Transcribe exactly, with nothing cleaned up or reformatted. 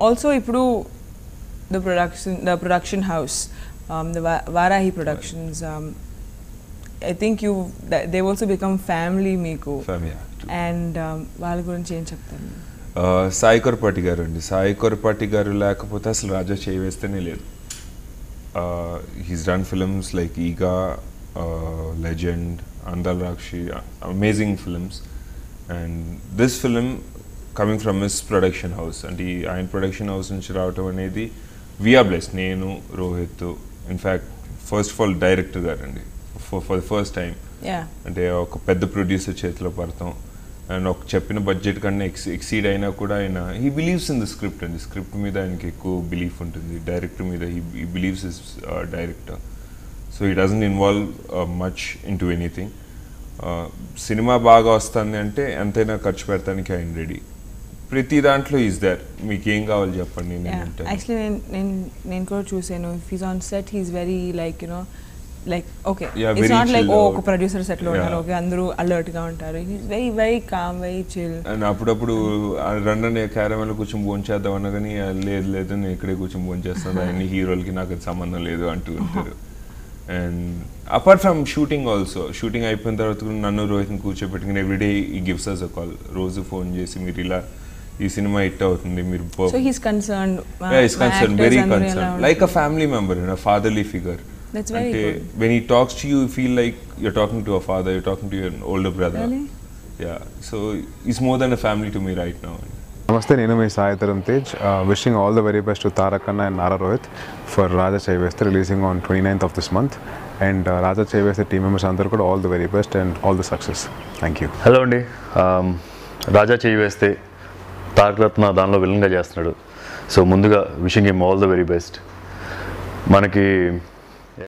also ippudu the production the production house, um, the Va- Varahi Productions, um, I think you they've also become family meeku. Family, yeah. And వాళ్ళ గురించి ఏం చెప్తారు? సాయి కొరపాటి గారు అండి. సాయి కొరపాటి గారు లేకపోతే అసలు రాజా చేయి వేస్తేనే లేదు. He's done films like Eega, Legend, అందల్ రాక్షి, amazing films. And this film coming from his production house, అంటే ఆయన ప్రొడక్షన్ హౌస్ నుంచి రావటం అనేది వీఆర్ బ్లెస్. నేను, Rohit, in fact first of all director గారు అండి, for for the first time అంటే ఒక పెద్ద ప్రొడ్యూసర్ చేతిలో పడతాం. అండ్ ఒక చెప్పిన బడ్జెట్ కన్నా ఎక్స్ ఎక్సీడ్ అయినా కూడా ఆయన he believes in the script అండి. స్క్రిప్ట్ మీద ఆయనకి ఎక్కువ బిలీఫ్ ఉంటుంది. డైరెక్టర్ మీద he he believes is director. So he doesn't involve much in to anything. సినిమా బాగా వస్తుంది అంటే ఎంతైనా ఖర్చు పెడతానికి ఆయన రెడీ. ప్రతి దాంట్లో ఈజ్ దేర్. మీకు ఏం కావాలి చెప్పండి. యాక్చువల్లీ నేను నేను నేను కూడా చూసాను. If he's on set he's very like you know like okay, yeah, it's not like oh ఒక producer set లో yeah. ఉంటారు, okay అందరూ alert గా ఉంటారు. he's very very calm, very chill. And అప్పుడప్పుడు రండి క్యారమెల్ కూర్చొని భోజనం చేద్దాం అన్నా కానీ లేదు లేదు నేను ఇక్కడే కూర్చొని భోజనం చేస్తాను, అన్ని హీరోలకి నాకు అది సంబంధం లేదు అంటూ ఉంటారు. And apart from shooting also, shooting అయిపోయిన తర్వాత కూడా నన్ను రోహిత్ని కూర్చోబెట్టుకుని everyday he gives us a call. రోజు ఫోన్ చేసి మీరు ఇలా ఈ సినిమా హిట్ అవుతుంది మీరు. so he's concerned, uh, yeah, he's concerned, very concerned, like a family member, a fatherly figure. That's very Ante, good. when he talks to you, you feel like you're talking to a father, you're talking to your older brother. Really? Yeah, so he's more than a family to me right now. Namaste, nenu mee Sai Taram Tej. Uh, wishing all the very best to Tarakanna and Nara Rohit for Raja Cheyi Vesthe, releasing on twenty-ninth of this month. And uh, Raja Cheyi Vesthe team members andaru kuda all the very best and all the success. Thank you. Hello andi. Um, Raja Cheyi Vesthe Tarak Ratna danlo villain ga chestunnadu. So munduga wishing him all the very best. Manaki